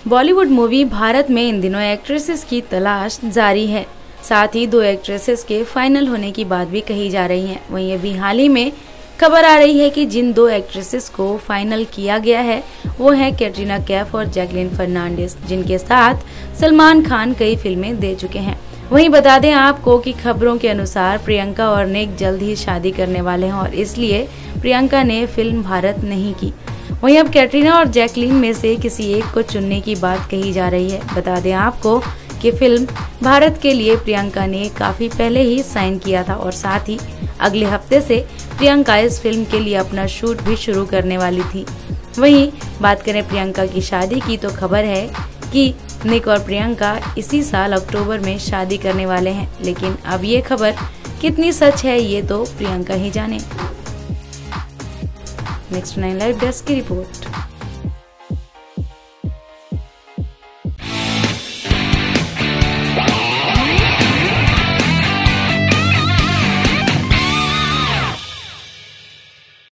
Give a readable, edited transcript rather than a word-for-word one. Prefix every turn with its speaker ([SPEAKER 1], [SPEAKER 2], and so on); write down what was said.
[SPEAKER 1] Bollywood movie Bharat में इन दिनों actresses की तलाश जारी है। साथ ही 2 एक्ट्रेसेस के फाइनल होने की बात भी कही जा रही है। वहीं अभी हाल ही में खबर आ रही है कि जिन 2 एक्ट्रेसेस को फाइनल किया गया है वो है कैटरीना कैफ और जैकलीन फर्नांडिस, जिनके साथ सलमान खान कई फिल्में दे चुके हैं। वहीं बता दें आपको कि खबरों के अनुसार प्रियंका और निक जल्द ही शादी करने वाले हैं और इसलिए प्रियंका ने फिल्म भारत नहीं की। वहीं अब कैटरीना और जैकलीन में से किसी एक को चुनने की बात कही जा रही है। बता दें आपको कि फिल्म भारत के लिए प्रियंका ने काफी पहले ही साइन किया था और साथ ही अगले हफ्ते से प्रियंका इस फिल्म के लिए अपना शूट भी शुरू करने वाली थी। वहीं बात करें प्रियंका की शादी की तो खबर है कि निक और प्रियंका इसी साल अक्टूबर में शादी करने वाले हैं, लेकिन अब ये खबर कितनी सच है ये तो प्रियंका ही जाने। नेक्स्ट 9 लाइव डेस्क की रिपोर्ट।